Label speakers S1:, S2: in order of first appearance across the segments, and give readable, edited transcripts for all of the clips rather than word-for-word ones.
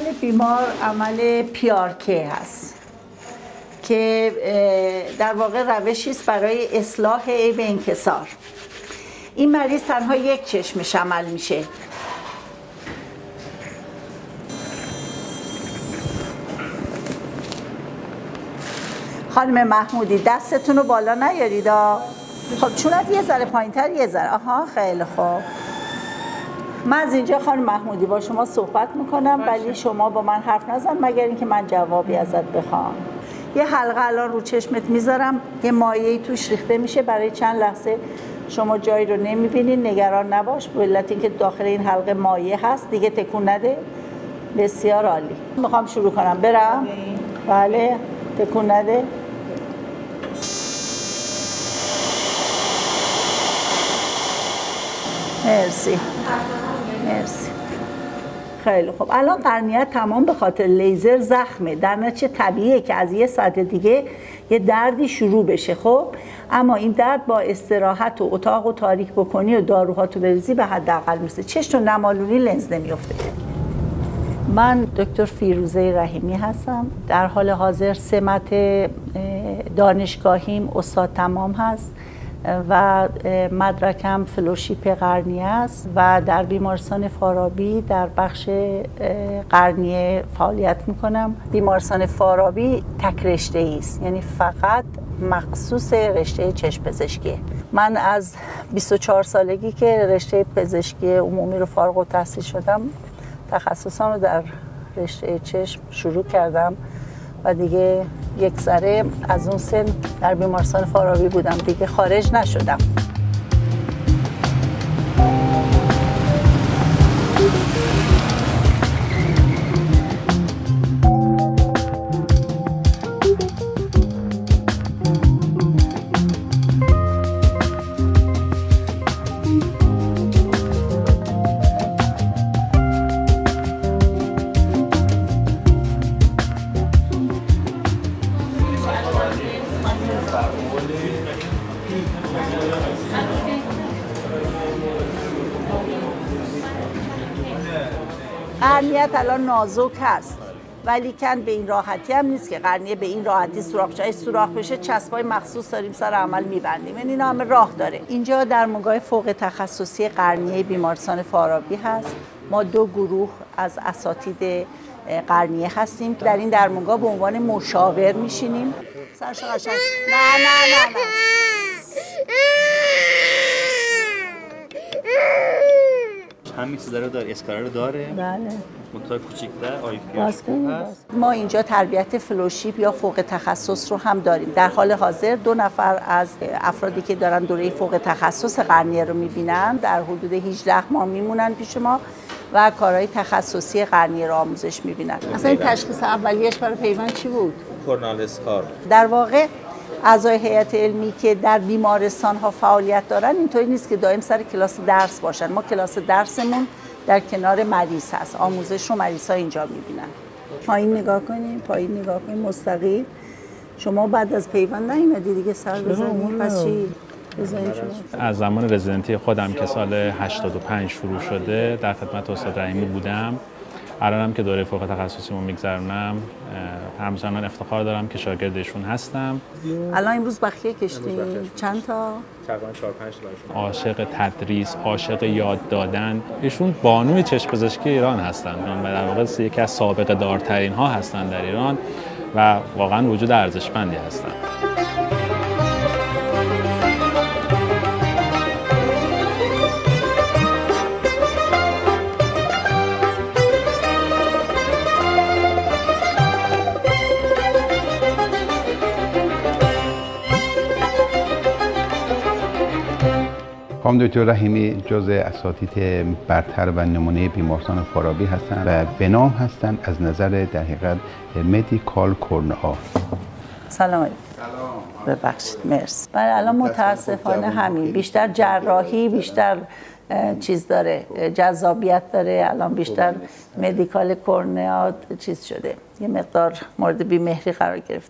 S1: بیمار عمل پیارکه هست که در واقع روشی است برای اصلاح عیب انکسار. این مریض تنها یک چشمش عمل میشه. خانم محمودی دستتون رو بالا نیارید. خب چونت یه ذره پایین‌تر، یه ذره. آها خیلی خوب. من از اینجا خانم محمودی با شما صحبت میکنم ولی شما با من حرف نزن مگر اینکه من جوابی ازت بخوام. یه حلقه الان رو چشمت میذارم، یه مایعی توش ریخته میشه. برای چند لحظه شما جایی رو نمیبینید، نگران نباش، به علت اینکه داخل این حلقه مایع هست. دیگه تکون نده. بسیار عالی. میخوام شروع کنم. برم؟ بله. تکون نده. مرسی. مرسی. خیلی خوب. الان قرنیه تمام به خاطر لیزر زخمه، در نتیجه طبیعیه که از یه ساعت دیگه یه دردی شروع بشه. خب اما این درد با استراحت و اتاق و تاریک بکنی و داروهاتو بریزی به حداقل میرسه. چشم و نمالونی لنز نمیفته. من دکتر فیروزه رحیمی هستم. در حال حاضر سمت دانشگاهیم استاد تمام هست و مدرکم فلوشیپ قرنیه است و در بیمارستان فارابی در بخش قرنیه فعالیت میکنم. بیمارستان فارابی تک رشته‌ای است، یعنی فقط مخصوص رشته چشم پزشکیه. من از 24 سالگی که رشته پزشکی عمومی رو فارغ التحصیل شدم تخصصم رو در رشته چشم شروع کردم و دیگه یک ذره از اون سن در بیمارستان فارابی بودم، دیگه خارج نشدم. قرنیه الان نازک هست ولی کن به این راحتی هم نیست که قرنیه به این راحتی سوراخ شه. سوراخ بشه چسبای مخصوص داریم سر عمل میبندیم. یعنی اینا همه راه داره. اینجا درمانگاه فوق تخصصی قرنیه بیمارستان فارابی هست. ما 2 گروه از اساتید قرنیه هستیم. در این درمانگاه به عنوان مشاور میشینیم. سرش قشنگ. نه
S2: همین چیزا رو داره، اسکاره رو داره.
S1: بله.
S2: منتها کوچیک‌تر آی پی هست.
S1: ما اینجا تربیت فلوشیپ یا فوق تخصص رو هم داریم. در حال حاضر 2 نفر از افرادی که دارن دوره فوق تخصص قرنیه رو میبینن در حدود 18 ماه میمونن پیش ما و کارهای تخصصی قرنیه رو آموزش میبینن. اصلا این تشخیص اولیش برای پیوند چی بود؟
S2: کورنال اسکار.
S1: در واقع اعضای هیئت علمی که در بیمارستان ها فعالیت دارن اینطوری نیست که دائم سر کلاس درس باشن. ما کلاس درسمون در کنار مریض هست. آموزش رو مریض ها اینجا میبینن. پایین نگاه کنیم، پایین نگاه کنیم، مستقیم. شما بعد از پیوند نیومدی دیگه سر بزنید. پس چی؟ بزنید شما.
S3: از زمان رزیدنتی خودم که سال 85 شروع شده در خدمت استاد رحیمی بودم. الانم که دوره فوق تخصصیمو میگذرونم همچنان افتخار دارم که شاگردشون هستم.
S1: الان امروز بخیه کشتی چند تا؟
S3: تقریبا 4-5 تا. عاشق تدریس، عاشق یاد دادن. ایشون بانوی چشم پزشکی ایران هستن و در واقع یکی از سابقه دارترین ها هستن در ایران و واقعا وجود ارزشمندی هستن.
S4: خانم دکتر رحیمی جزء اساتید برتر و نمونه بیمارستان فارابی هستند و به نام هستند از نظر در حقیقت مدیکال کورنئا.
S1: سلام علیکم. ببخشید مرسی. بله الان متاسفانه همین بیشتر جراحی بیشتر چیز داره، جذابیت داره. الان بیشتر مدیکال کورنئا چیز شده، یه مقدار مورد بی‌مهری قرار گرفته.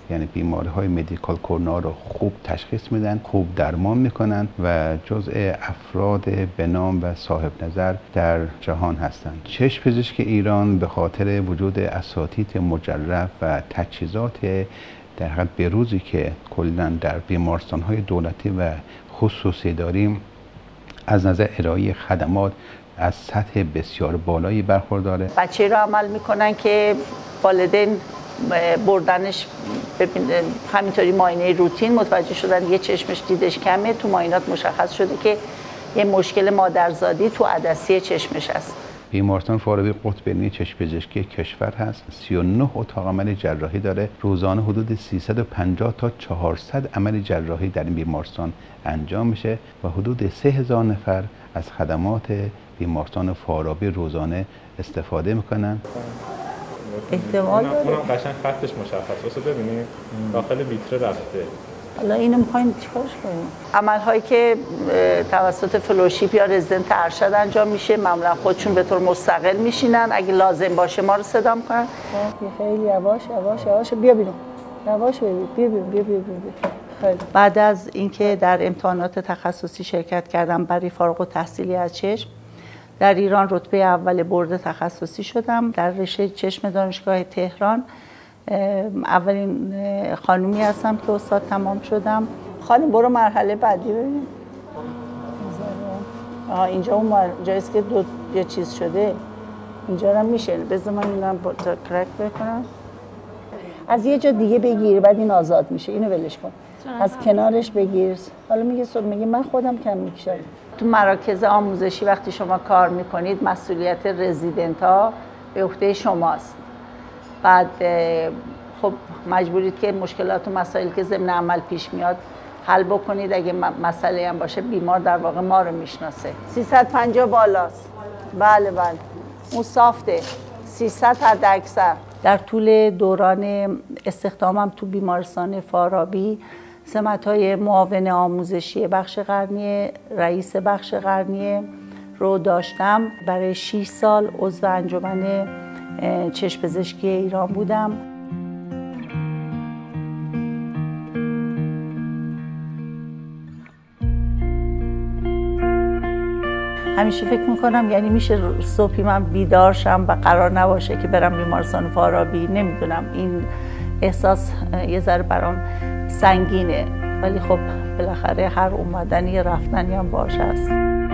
S4: یعنی بیماری های مدیکال کورنیا رو خوب تشخیص میدن، خوب درمان میکنن و جزء افراد به نام و صاحب نظر در جهان هستند. چشم پزشکی ایران به خاطر وجود اساتید مجرب و تجهیزات در حد بروزی که کلا در بیمارستان‌های دولتی و خصوصی داریم، از نظر ارائه خدمات از سطح بسیار بالایی برخورداره.
S1: بچه رو عمل میکنن که والدین بردنش همینطوری معاینه روتین متوجه شدن یه چشمش دیدش کمه، تو معاینات مشخص شده که یه مشکل مادرزادی تو عدسی چشمش هست.
S4: بیمارستان فارابی قطب علمی چشم پزشکی کشور هست. 39 اتاق عمل جراحی داره. روزانه حدود 350 تا 400 عمل جراحی در این بیمارستان انجام میشه و حدود 3000 نفر از خدمات بیمارستان فارابی روزانه استفاده میکنن.
S1: احتمال داره.
S3: اونم قشنگ خطش مشخصه. ببینید داخل ویتره رفته.
S1: حالا اینو می‌خوایم چیکارش کنیم؟ عمل‌هایی که توسط فلوشیپ یا رزیدنت ارشد انجام میشه معمولا خودشون به طور مستقل میشینن، اگه لازم باشه ما رو صدا می‌کنن. خیلی یواش بیا بیرون. یواش بیا بیرون. خیلی. بعد از اینکه در امتحانات تخصصی شرکت کردم برای فارغ التحصیلی از چشم، در ایران رتبه اول برد تخصصی شدم در رشته چشم دانشگاه تهران. اولین خانومی هستم که استاد تمام شدم. خانم برو مرحله بعدی ببین. اینجا اون جاییست که یه چیز شده. اینجا رو میشه. بذار من اینم کرک بکنم. از یه جا دیگه بگیر بعد این آزاد میشه. اینو ولش کن. از کنارش بگیر. حالا میگه من خودم کم میکشم. تو مراکز آموزشی وقتی شما کار میکنید مسئولیت رزیدنت ها به عهده شماست. بعد خب مجبورید که مشکلات و مسائلی که ضمن عمل پیش میاد حل بکنید. اگه مسئله هم باشه بیمار در واقع ما رو میشناسه. 350 بالاست. بله اون صافته. 300 حد اکثر. در طول دوران استخدامم تو بیمارستان فارابی سمت‌های معاون آموزشی بخش قرنیه، رئیس بخش قرنیه رو داشتم. برای 6 سال عضو انجمن چشم پزشکی ایران بودم. همیشه فکر میکنم یعنی میشه صبحی من بیدار شم و قرار نباشه که برم بیمارستان فارابی. نمیدونم این احساس یه ذره برام سنگینه، ولی خب بالاخره هر اومدنی رفتنی هم باشه است.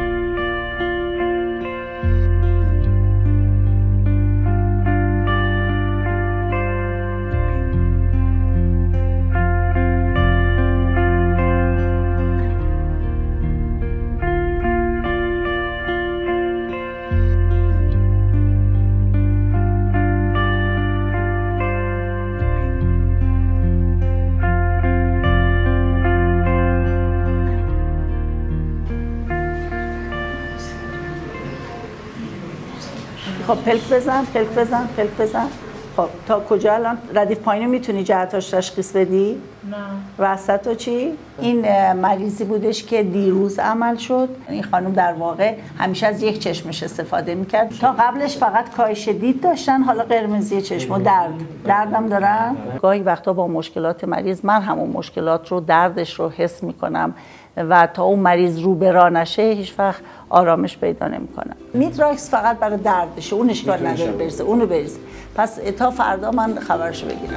S1: خب پلک بزن. خب تا کجا الان ردیف پایینو میتونی جهتاش تشخیص بدی؟
S5: نه.
S1: وسطو چی؟ این مریضی بودش که دیروز عمل شد. این خانم در واقع همیشه از یک چشمش استفاده میکرد. تا قبلش فقط کاهش دید داشتن، حالا قرمزی چشم و دردم دارن. گاهی وقتا با مشکلات مریض من همون مشکلات رو دردش رو حس میکنم و تا اون مریض رو به راه نشه هیچ وقت آرامش پیدا نمیکنم. میدراکس فقط برای دردشه، اون اشکال نداره برسه، اونو بریزه. پس تا فردا من خبرشو بگیرم.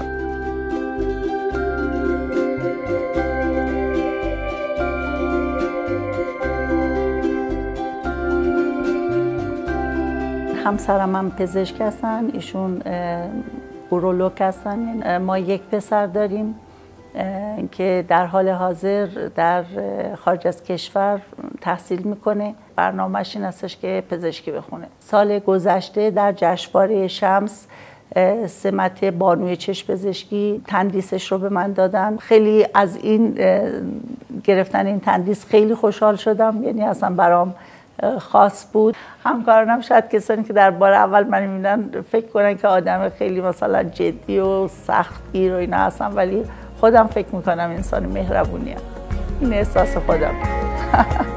S1: همسرم هم پزشک هستن، ایشون اورولوگ هستن. ما یک پسر داریم که در حال حاضر در خارج از کشور تحصیل میکنه. برنامه‌اش این هستش که پزشکی بخونه. سال گذشته در جشنواره شمس سمت بانوی چشم پزشکی تندیسش رو به من دادن. خیلی از این گرفتن این تندیس خیلی خوشحال شدم، یعنی اصلا برام خاص بود. همکارانم شاید کسانی که در بار اول من میبینن فکر کنن که آدم خیلی مثلا جدی و سختگیر و اینا هستم، ولی خودم فکر میکنم انسان مهربونیم. این احساس خودم.